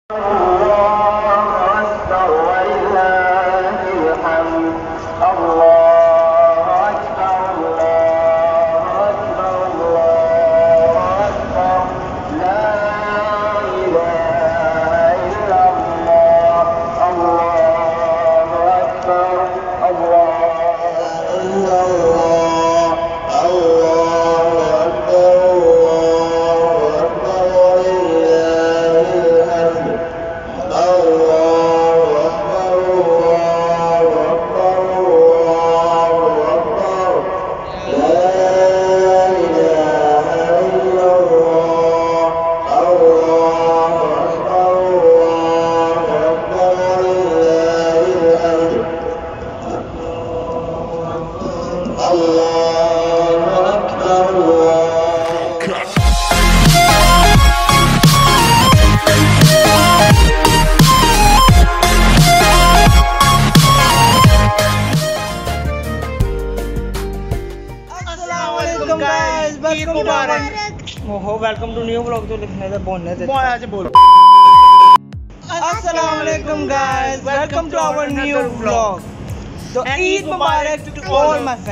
Welcome to new vlog. तो लिखने से बोलने से बोलो। अस्सलाम वालेकुम guys, welcome to our new vlog. तो ईद मुबारक टू ऑल माय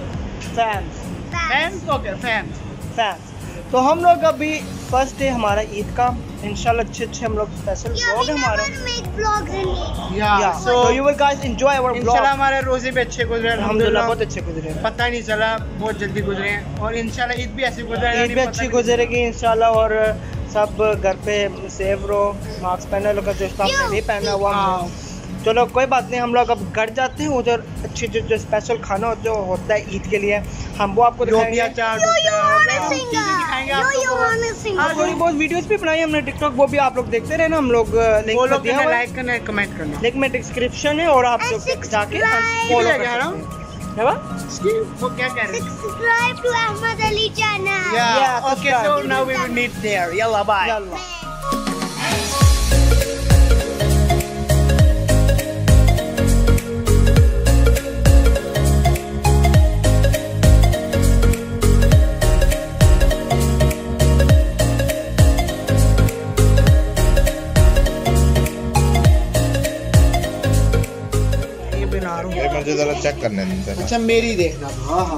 फैंस। तो हम लोग अभी फर्स्ट डे हमारा ईद का, इंशाल्लाह अच्छे हम लोग स्पेशल व्लॉग है हमारा। So you will guys enjoy our vlog। इंशाल्लाह हमारे रोजे भी अच्छे गुजरे, अल्हम्दुलिल्लाह बहुत अच्छे गुजरे, पता ही नहीं चला, बहुत जल्दी गुजरे। और इंशाल्लाह ईद भी ऐसी गुजरेगी, ईद भी अच्छी गुजरेगी इंशाल्लाह। और सब घर पे सेफ रहो, मास्क पहने लो, जो हमने भी पहना हुआ। चलो कोई बात नहीं, हम लोग अब घर जाते हैं। उधर अच्छे जो स्पेशल खाना जो होता है ईद के लिए, हम वो आपको दिखाएंगे। थोड़ी बहुत वीडियोस भी बनाई हमने टिकटॉक, वो भी आप लोग देखते रहे ना। हम लोग लिंक दिया हुआ है, लाइक करना, कमेंट करना, लिंक में डिस्क्रिप्शन है। और आप लोग जाके फॉलो कर सकते हैं। वो क्या कह रहे हैं? Subscribe to Ahmad Ali channel। Yeah, okay, so now we will meet there। Yalla bye। मुझे जरा चेक करने दे। अच्छा मेरी देखना।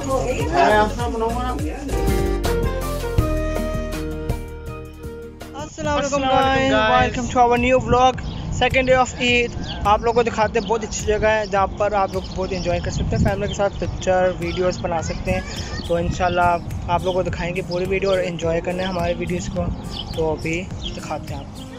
अस्सलाम वालेकुम guys, welcome to our new vlog. Second day of Eid आप लोगों को दिखाते हैं। बहुत अच्छी जगह है जहाँ पर आप लोग बहुत एंजॉय कर सकते हैं, फैमिली के साथ पिक्चर वीडियोस बना सकते हैं। तो इंशाल्लाह आप लोगों को दिखाएंगे पूरी वीडियो, और एंजॉय करना है हमारे वीडियोस को। तो अभी दिखाते हैं आपको।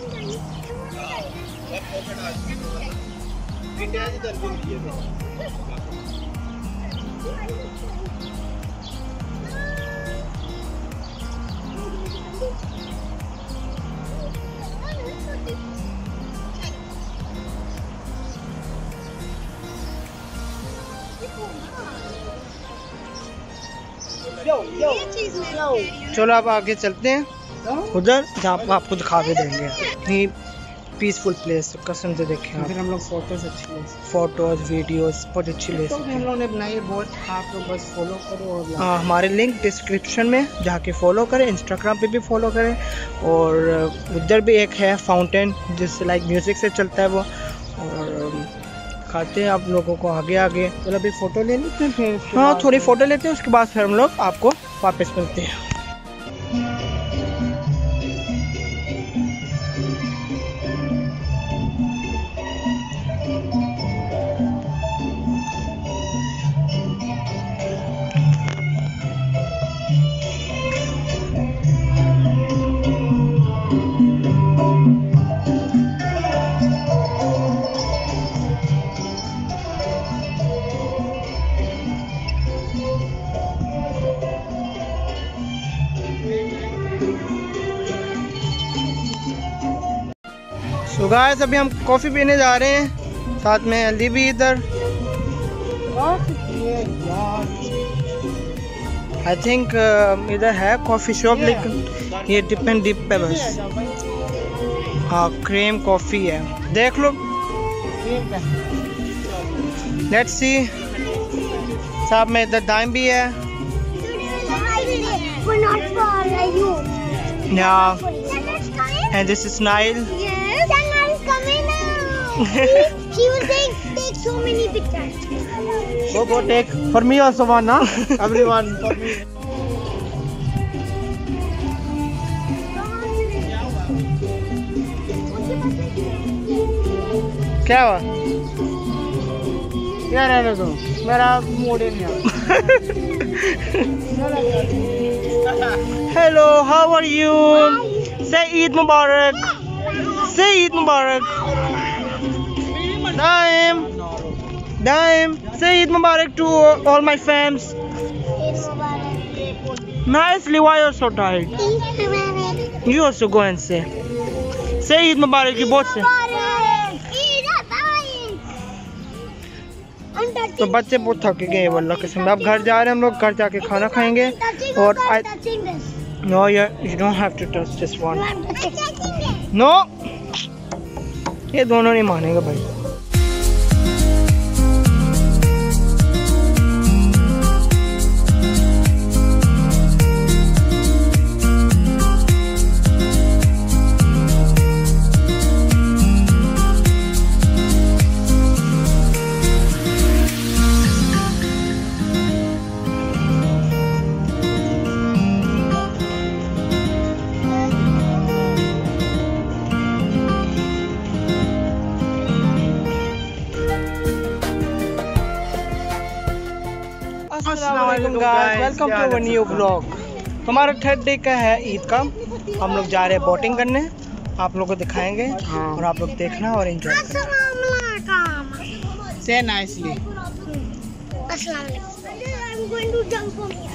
चलो अब आगे चलते हैं उधर जहाँ पर आपको दिखा भी देंगे। इतनी पीसफुल प्लेस, कसम से देखें। फिर हम लोग फोटोज वीडियोस बहुत अच्छी ले सकते हैं। हम लोगों ने बनाई है बहुत, आप लोग बस फॉलो करो। और हाँ, हमारे लिंक डिस्क्रिप्शन में जाके फॉलो करें, इंस्टाग्राम पे भी फॉलो करें। और उधर भी एक है फाउंटेन जिससे लाइक म्यूज़िक से चलता है वो। और खाते हैं आप लोगों को आगे आगे। चलो अभी फ़ोटो ले लेते हैं, फिर हाँ थोड़ी फ़ोटो लेते हैं, उसके बाद फिर हम लोग आपको वापस मिलते हैं। तो गाइस अभी हम कॉफ़ी पीने जा रहे हैं, साथ में अली भी इधर। आई थिंक इधर है कॉफ़ी शॉप, लेकिन ये डिप एंड डिप पे बस। हाँ क्रीम कॉफ़ी है, देख लो। Let's see. साथ में इधर दाम भी है। Yeah, and this is Nile. Yes. She was saying take so many pictures. Go take for me also one, na? Everyone for me. क्या हुआ? क्या रहने दो? मेरा मूड ही नहीं है। Hello, how are you? Say Eid Mubarak. Say Eid Mubarak. Daim. Say Eid Mubarak to all my fams. Nicely, why you're so tired? You also go and say. Say Eid Mubarak, you both say. तो बच्चे बहुत थक गए वल्लाह कसम। अब घर जा रहे हैं हम लोग, घर जाके खाना खाएंगे। और no you don't have to touch this one. No, ये दोनों नहीं मानेगा भाई। Assalamualaikum guys, welcome to our new vlog। हमारा थर्ड डे का है ईद का। हम लोग जा रहे हैं बोटिंग करने, आप लोगों को दिखाएंगे। और आप लोग देखना और एंजॉय करना। Say nicely। I'm going to jump from here.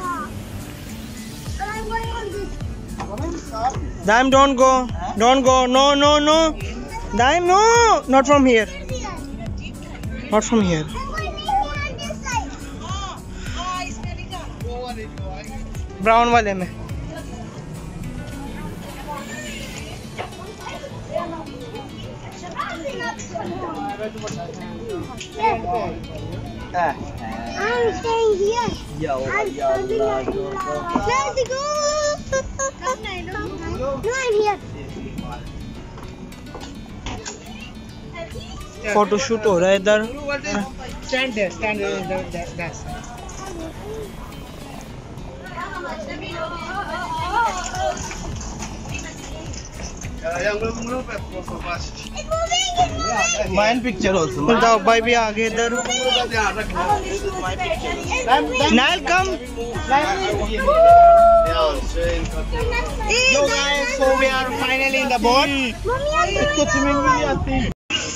I'm going on this. Daim, don't go, no, Daim, no, not from here, not from here। Brown वाले में। I'm staying here. I'm standing up. Let's go. No, I'm here. Photo shoot हो रहा है इधर। Stand there, that side. Mine picture also. कुलताब भाई भी आगे इधर। नाइल कम। Yo guys, so we are finally in the boat. इसको स्विमिंग भी आती है।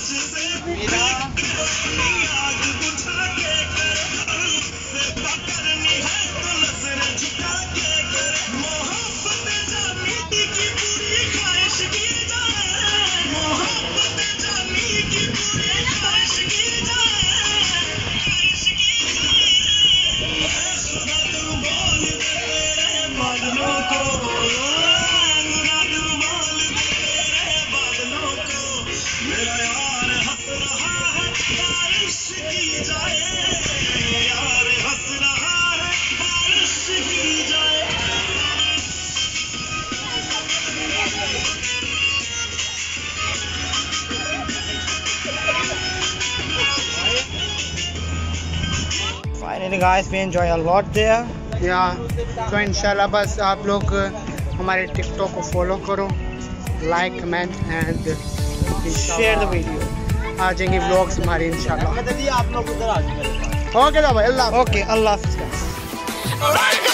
Finally guys, we enjoy a lot there। तो इंशाल्लाह बस आप लोग हमारे टिकटॉक को फॉलो करो, like, comment and share the video. आ जाएंगे व्लॉग्स हमारे इंशाल्लाह। आप लोग उधर आ जाइए। ओके भाई, अल्लाह हाफिज़।